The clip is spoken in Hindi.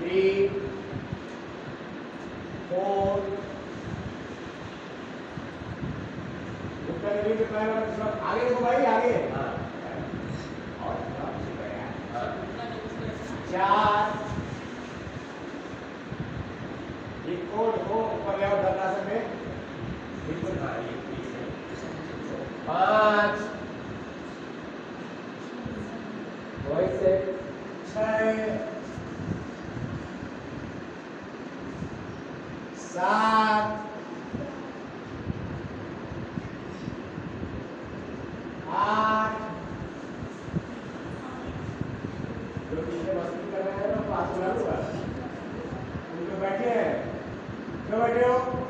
3 4 आगे देखो भाई आगे। और 4 देखो ऊपर ले आओ धरनासन में बिल्कुल। 5 से 6 7 8 जो पीछे मस्ती कर रहे हैं ना पास बुला लूंगा। तुम जो बैठे हैं क्यों बैठे हो?